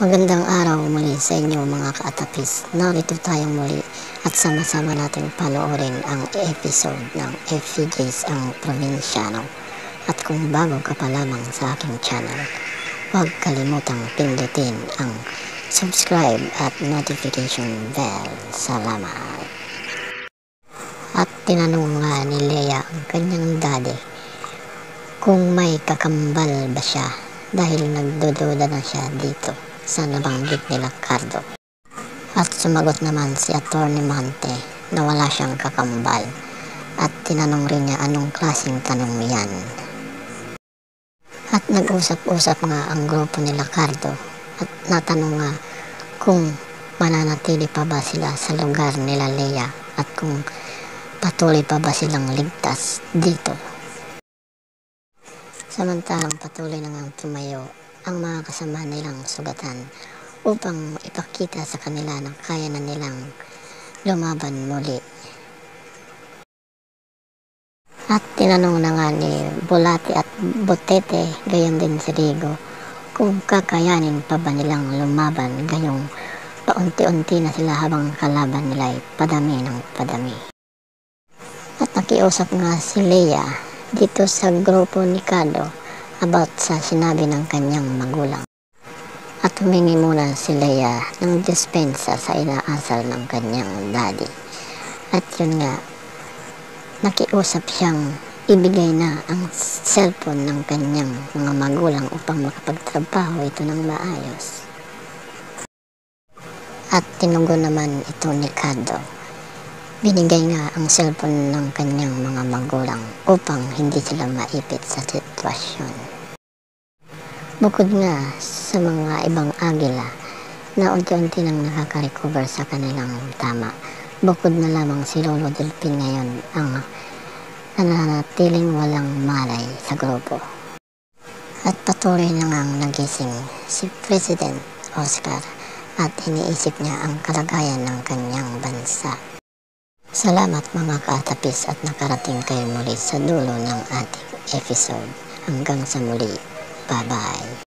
Magandang araw muli sa inyo mga kaatapis. Narito tayong muli at sama-sama nating panoorin ang episode ng FPJs ang Probinsyano. At kung bago ka pa lamang sa aking channel, huwag kalimutang pindutin ang subscribe at notification bell. Salamat. At tinanong nga ni Leia ang kanyang daddy kung may kakambal ba siya dahil nagdududa na siya dito sa nabanggit nila Cardo. At sumagot naman si Atty. Mante na wala siyang kakambal at tinanong rin niya anong klaseng tanong yan. At nag-usap-usap nga ang grupo nila Cardo at natanong nga kung mananatili pa ba sila sa lugar nila Leia at kung patuloy pa ba silang ligtas dito. Samantalang patuloy na ngang tumayo ang mga kasama nilang sugatan upang ipakita sa kanila na kaya na nilang lumaban muli. At tinanong na nga ni Bulati at Butete, gayon din si Rigo, kung kakayanin pa ba nilang lumaban gayong paunti-unti na sila habang kalaban nila ay padami ng padami. At nakiusap nga si Leia dito sa grupo ni Cardo about sa sinabi ng kanyang magulang. At humingi muna si Leia ng dispensa sa inaasal ng kanyang daddy. At yun nga, nakiusap siyang ibigay na ang cellphone ng kanyang mga magulang upang makapagtrabaho ito ng maayos. At tinugon naman ito ni Cardo. Binigay nga ang cellphone ng kanyang mga magulang upang hindi sila maipit sa sitwasyon. Bukod nga sa mga ibang agila na unti-unti nang nakaka-recover sa kanilang tama, bukod na lamang si Lolo Delpin ngayon ang nananatiling walang malay sa grupo. At patuloy na ngang nagising si President Oscar at iniisip niya ang kalagayan ng kanyang bansa. Salamat mga kaatapis at nakarating kayo muli sa dulo ng ating episode. Hanggang sa muli. Bye-bye.